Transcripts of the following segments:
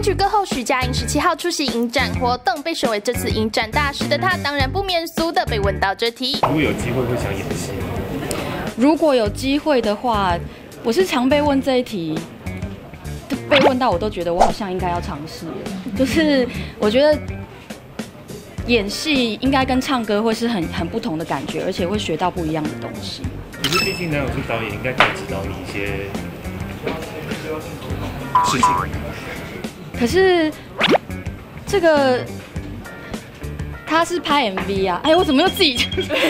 曲歌后徐佳莹17号出席影展活动，被选为这次影展大使的她，当然不免俗的被问到这题： 如果有机会会想演戏吗？ 如果有机会的话，我是常被问这一题，被问到我都觉得我好像应该要尝试。就是我觉得演戏应该跟唱歌会是很不同的感觉，而且会学到不一样的东西。 可是毕竟男友是导演，应该可以指导你一些事情。 可是这个他是拍 MV 啊，哎，我怎么又自己？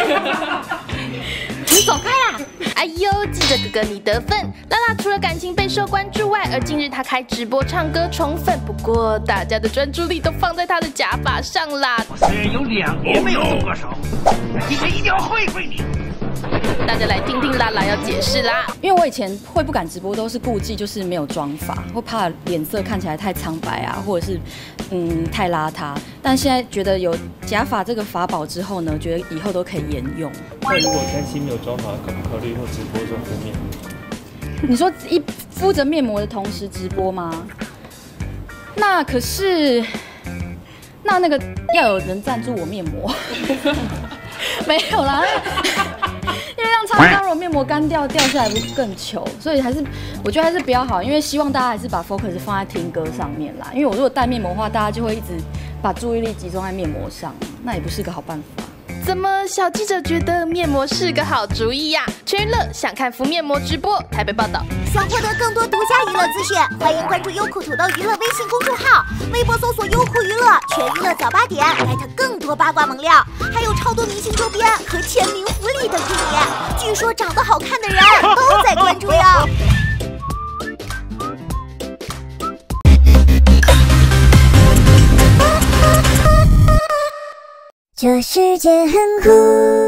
你走开啦！ 哎呦，记者哥哥你得分！拉拉除了感情备受关注外，而近日他开直播唱歌宠粉，不过大家的专注力都放在他的假发上啦。 我虽然有2年没有动过手，但今天一定要会你。 大家来听听拉拉要解释啦。 因为我以前会不敢直播，都是顾忌就是没有妆发，会怕脸色看起来太苍白啊，或者是太邋遢。但现在觉得有假发这个法宝之后呢，觉得以后都可以沿用。 那如果担心没有妆发，可不考虑或直播的时候敷面膜？ 你说敷着面膜的同时直播吗？那可是那个要有人赞助我面膜，没有啦。因为让超如果面膜干掉下来，不是更糗？所以我觉得还是比较好，因为希望大家还是把 focus 放在听歌上面啦。因为我如果戴面膜的话，大家就会一直把注意力集中在面膜上，那也不是个好办法。 怎么小记者觉得面膜是个好主意呀？全娱乐想看敷面膜直播，台北报道。 想获得更多独家娱乐资讯，欢迎关注优酷土豆娱乐微信公众号，微博搜索优酷娱乐，全娱乐早8点，get更多八卦猛料，还有超多明星周边和签名福利等着你。据说长得好看的人都在关注哟。这世界很酷。